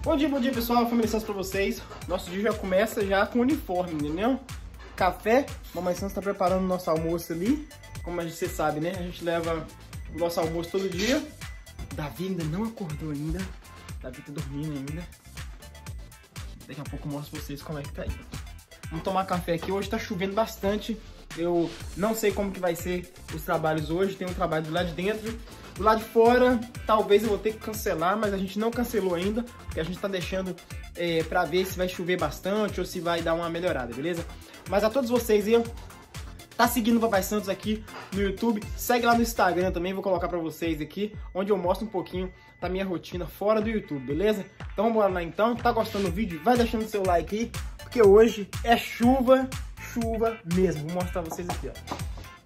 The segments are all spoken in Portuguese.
Bom dia pessoal, família Santos pra vocês. Nosso dia já começa já com uniforme, entendeu? Café, mamãe Santos tá preparando o nosso almoço ali. Como você sabe, né? A gente leva o nosso almoço todo dia. Davi ainda não acordou ainda. Davi tá dormindo ainda. Daqui a pouco eu mostro pra vocês como é que tá aí. Vamos tomar café aqui. Hoje tá chovendo bastante. Eu não sei como que vai ser os trabalhos hoje. Tem um trabalho do lado de dentro. Do lado de fora, talvez eu vou ter que cancelar, mas a gente não cancelou ainda, porque a gente tá deixando pra ver se vai chover bastante ou se vai dar uma melhorada, beleza? Mas a todos vocês aí, tá seguindo o Papai Santos aqui no YouTube, segue lá no Instagram também, vou colocar pra vocês aqui, onde eu mostro um pouquinho da minha rotina fora do YouTube, beleza? Então vamos lá então, tá gostando do vídeo? Vai deixando seu like aí, porque hoje é chuva mesmo. Vou mostrar pra vocês aqui, ó.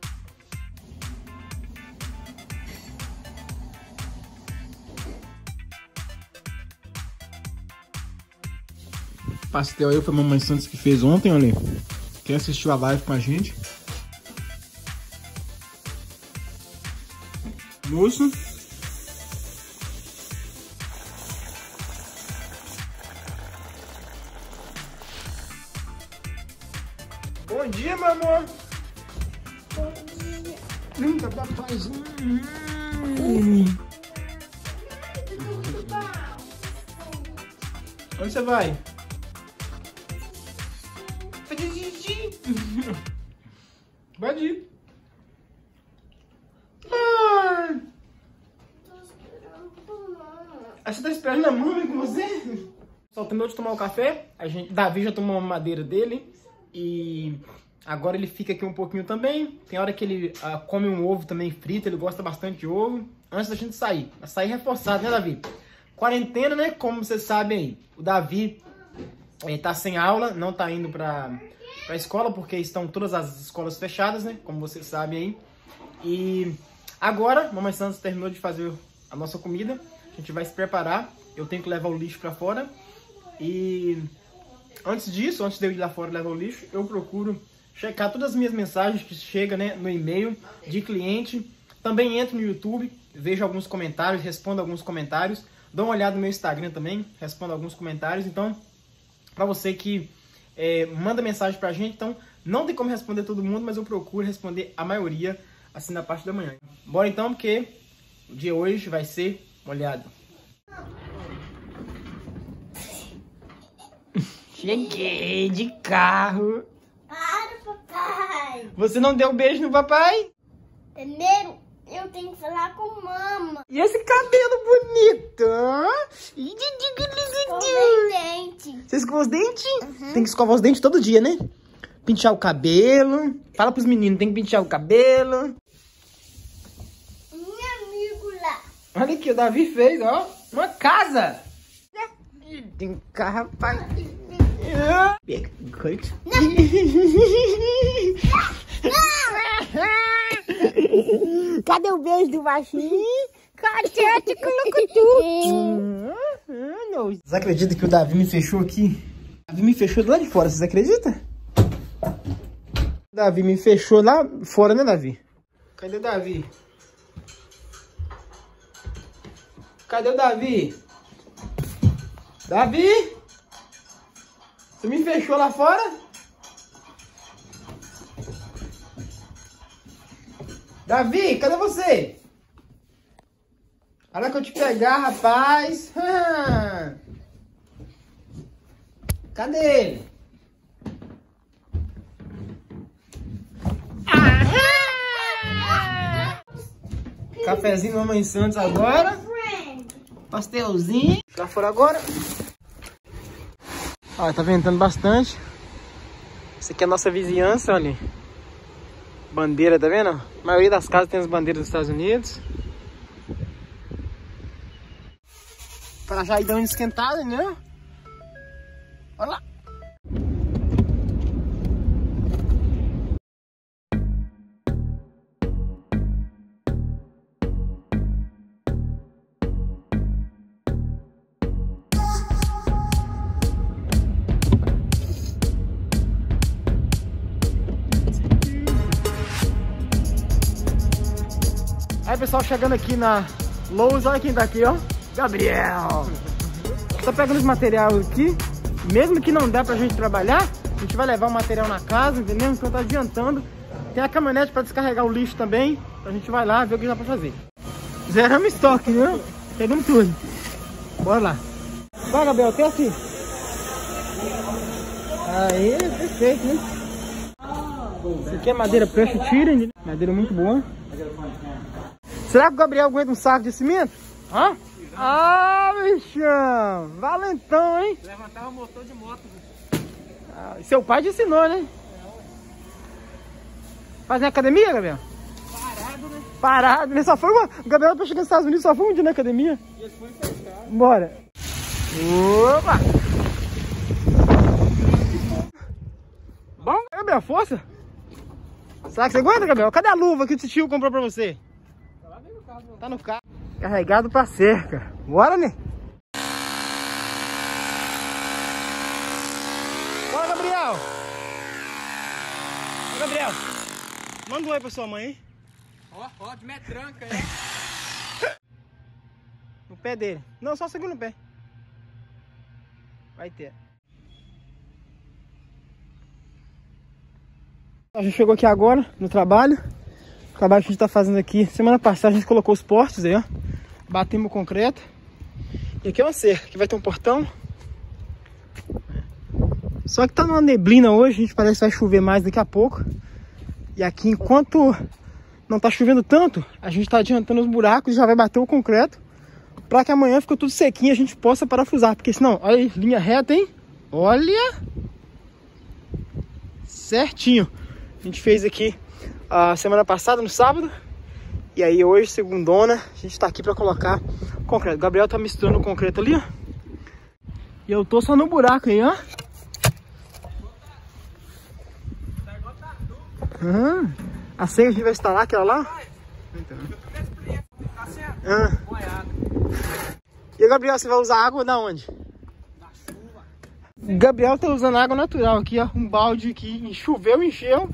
Pastel aí foi a mamãe Santos que fez ontem, olha. Quem assistiu a live com a gente. Moço. Bom dia, meu amor. Bom dia. Linda, papaizinho. Onde você vai? Pode ir. Ai. Tô esperando por mama. Você tá esperando a mãe com você? Só terminou de tomar o café. Davi já tomou uma madeira dele. E agora ele fica aqui um pouquinho também. Tem hora que ele come um ovo também frito. Ele gosta bastante de ovo. Antes da gente sair. Vai sair reforçado, né, Davi? Quarentena, né? Como vocês sabem aí. O Davi tá sem aula. Não tá indo pra escola, porque estão todas as escolas fechadas, né? Como vocês sabem aí. E agora, mamãe Santos terminou de fazer a nossa comida. A gente vai se preparar. Eu tenho que levar o lixo pra fora. E antes disso, antes de eu ir lá fora levar o lixo, eu procuro checar todas as minhas mensagens que chegam, né, no e-mail de cliente. Também entro no YouTube, vejo alguns comentários, respondo alguns comentários. Dou uma olhada no meu Instagram também, respondo alguns comentários. Então, pra você que manda mensagem pra gente, então não tem como responder todo mundo, mas eu procuro responder a maioria assim na parte da manhã. Bora então, porque o dia hoje vai ser molhado. Cheguei de carro. Para, papai. Você não deu beijo no papai? Primeiro, eu tenho que falar com mama. E esse cabelo bonito? Escovei dente. Você escova os dentes? Uhum. Tem que escovar os dentes todo dia, né? Pentear o cabelo. Fala pros meninos, tem que pentear o cabelo. Meu amigo lá. Olha aqui, o Davi fez, ó. Uma casa. Tem carro, rapaz. Cadê o beijo do baixinho? Cadê Vocês acreditam que o Davi me fechou aqui? O Davi me fechou lá de fora, vocês acreditam? O Davi me fechou lá fora, né, Davi? Cadê o Davi? Cadê o Davi? Davi? Você me fechou lá fora? Davi, cadê você? A hora que eu te pegar, rapaz. Cadê ele? Cafezinho mamãe Santos agora. Pastelzinho. Lá fora agora. Ó, tá ventando bastante. Isso aqui é a nossa vizinhança, olha. Bandeira, tá vendo? A maioria das casas tem as bandeiras dos Estados Unidos. Para já ir dando uma esquentada, né? Olha lá. Aí, pessoal, chegando aqui na Lowe's, olha quem tá aqui, ó. Gabriel. Tô pegando os materiais aqui. Mesmo que não dá pra gente trabalhar, a gente vai levar o material na casa, entendeu? Então tá adiantando. Tem a caminhonete pra descarregar o lixo também. A gente vai lá ver o que dá pra fazer. Zeramos estoque, viu? Pegamos tudo. Bora lá. Vai, Gabriel, até assim. Aí, perfeito, né? Isso aqui é madeira pressure treated, madeira muito boa. Será que o Gabriel aguenta um saco de cimento? Hã? Ah, bichão! Valentão, hein? Levantar o motor de moto. Ah, seu pai te ensinou, né? Fazer academia, Gabriel? Parado, né? Parado, né? Só foi uma... O Gabriel pra chegar nos Estados Unidos só foi um dia na academia. E ele foi fechado. Bora! Opa! Bom, Gabriel, força! Será que você aguenta, Gabriel? Cadê a luva que o tio comprou pra você? Tá lá dentro do carro. Tá no carro. Carregado pra cerca. Bora, né? Bora, Gabriel! Ô, Gabriel! Manda um oi pra sua mãe, hein? Ó, de metranca, hein? No pé dele. Não, só segura no pé. Vai ter. A gente chegou aqui agora no trabalho. O trabalho que a gente tá fazendo aqui. Semana passada a gente colocou os postes aí, ó. Batemos o concreto. E aqui é uma cerca. Aqui vai ter um portão. Só que tá numa neblina hoje. A gente parece que vai chover mais daqui a pouco. E aqui, enquanto não tá chovendo tanto, a gente tá adiantando os buracos e já vai bater o concreto. Pra que amanhã fique tudo sequinho e a gente possa parafusar. Porque senão, olha aí, linha reta, hein? Olha! Certinho. A gente fez aqui a semana passada, no sábado. E aí hoje, segundona, a gente tá aqui pra colocar concreto. O Gabriel tá misturando o concreto ali, ó. E eu tô só no buraco aí, ó. A senha a gente vai instalar aquela lá? E o Gabriel, você vai usar água da onde? Da chuva. O Gabriel tá usando água natural aqui, ó. Um balde aqui, choveu, encheu.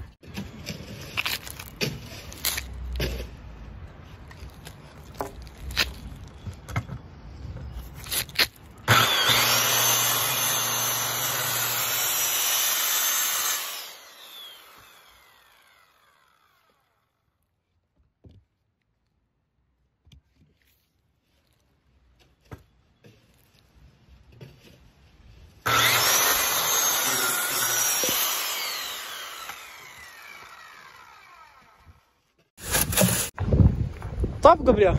Top, Gabriel.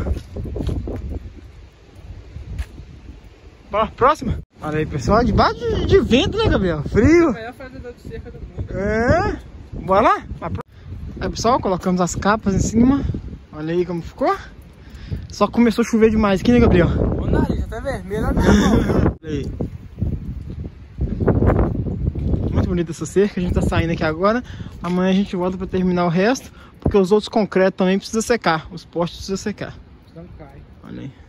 Bora, próxima. Olha aí, pessoal, debaixo de vento, né, Gabriel? Frio. O maior fazedor de cerca do mundo. É. Bora lá? Aí, pessoal, colocamos as capas em cima. Olha aí como ficou. Só começou a chover demais aqui, né, Gabriel? O nariz já tá vermelho, olha minha mão. Olha aí. Muito bonita essa cerca. A gente tá saindo aqui agora. Amanhã a gente volta pra terminar o resto. Porque os outros concretos também precisam secar. Os postes precisam secar. Não cai. Olha aí.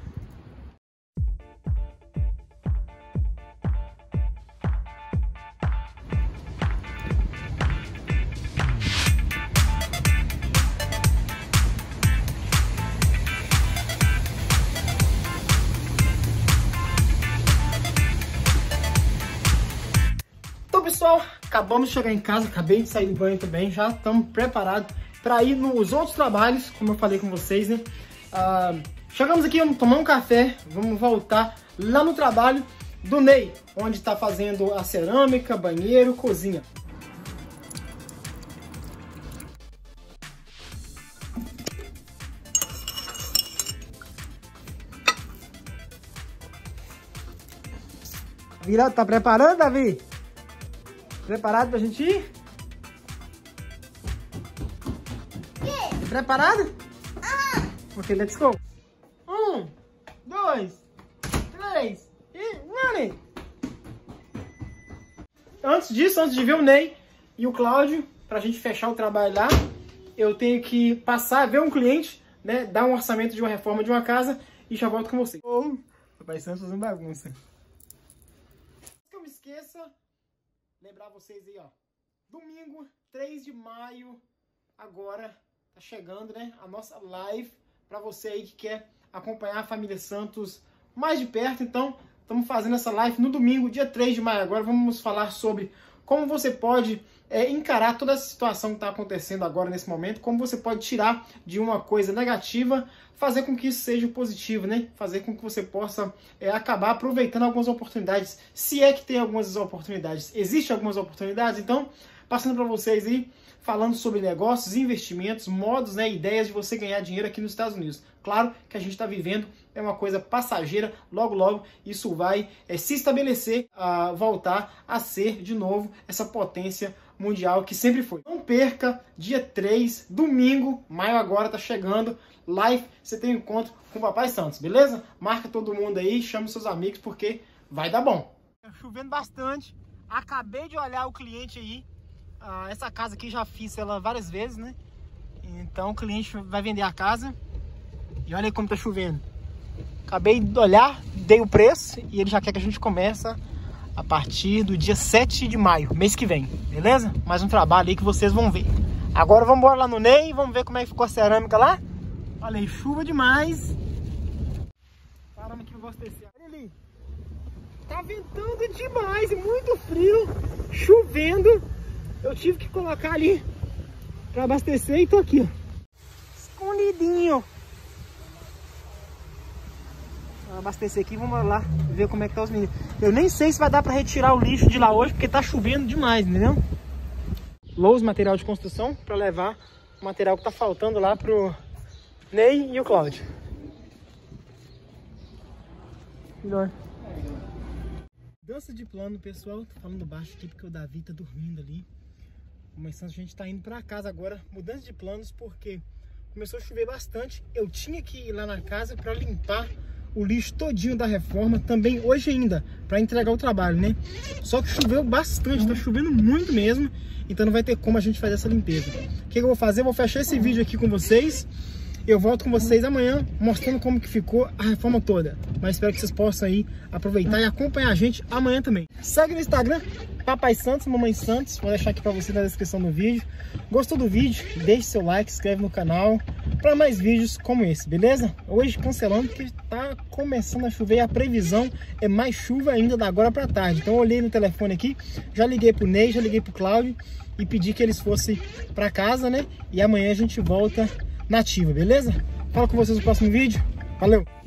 Então, pessoal, acabamos de chegar em casa. Acabei de sair do banho também. Já estamos preparados para ir nos outros trabalhos, como eu falei com vocês, né? Chegamos aqui, vamos tomar um café, vamos voltar lá no trabalho do Ney, onde está fazendo a cerâmica, banheiro, cozinha. Virado, tá preparando, Davi? Preparado pra gente ir? Preparado? Ok, let's go. 1, 2, 3 e running! Antes disso, antes de ver o Ney e o Cláudio, pra gente fechar o trabalho lá, eu tenho que passar, ver um cliente, né, dar um orçamento de uma reforma de uma casa e já volto com vocês. Papai Santos fazendo bagunça. Não me esqueça, lembrar vocês aí, ó, domingo, 3 de maio, agora tá chegando, né, a nossa live para você aí que quer acompanhar a família Santos mais de perto. Então, Estamos fazendo essa live no domingo, dia 3 de maio. Agora vamos falar sobre como você pode encarar toda essa situação que está acontecendo agora nesse momento, como você pode tirar de uma coisa negativa, fazer com que isso seja positivo, né? Fazer com que você possa acabar aproveitando algumas oportunidades, se é que tem algumas oportunidades. Existem algumas oportunidades, então, passando para vocês aí, falando sobre negócios, investimentos, modos, né, ideias de você ganhar dinheiro aqui nos Estados Unidos. Claro que a gente está vivendo, é uma coisa passageira, logo logo isso vai se estabelecer, voltar a ser de novo essa potência mundial que sempre foi. Não perca, dia 3, domingo, maio agora tá chegando, live, você tem um encontro com o Papai Santos, beleza? Marca todo mundo aí, chama seus amigos porque vai dar bom. Tá chovendo bastante, acabei de olhar o cliente aí, essa casa aqui já fiz ela várias vezes, né? Então o cliente vai vender a casa e olha aí como tá chovendo. Acabei de olhar, dei o preço e ele já quer que a gente comece a partir do dia 7 de maio, mês que vem, beleza? Mais um trabalho aí que vocês vão ver. Agora vamos embora lá no Ney e vamos ver como é que ficou a cerâmica lá. Olha aí, chuva demais. Paramos aqui no abastecer. Olha ali. Tá ventando demais, muito frio, chovendo. Eu tive que colocar ali para abastecer e tô aqui, ó, escondidinho. Vou abastecer aqui, vamos lá ver como é que tá os meninos. Eu nem sei se vai dar para retirar o lixo de lá hoje, porque tá chovendo demais, entendeu? Lowe's, material de construção, para levar o material que tá faltando lá pro Ney e o Cláudio. Dança de plano, pessoal. Tô falando baixo aqui porque o Davi tá dormindo ali. Começando, a gente tá indo pra casa agora, mudança de planos, porque começou a chover bastante. Eu tinha que ir lá na casa para limpar o lixo todinho da reforma, também hoje ainda, para entregar o trabalho, né? Só que choveu bastante, tá chovendo muito mesmo, então não vai ter como a gente fazer essa limpeza. O que eu vou fazer? Eu vou fechar esse vídeo aqui com vocês. Eu volto com vocês amanhã, mostrando como que ficou a reforma toda. Mas espero que vocês possam aí aproveitar e acompanhar a gente amanhã também. Segue no Instagram, Papai Santos, Mamãe Santos. Vou deixar aqui pra você na descrição do vídeo. Gostou do vídeo? Deixe seu like, se inscreve no canal para mais vídeos como esse, beleza? Hoje cancelando porque tá começando a chover e a previsão é mais chuva ainda da agora pra tarde. Então eu olhei no telefone aqui, já liguei pro Ney, já liguei pro Cláudio e pedi que eles fossem pra casa, né? E amanhã a gente volta nativa, beleza? Falo com vocês no próximo vídeo. Valeu!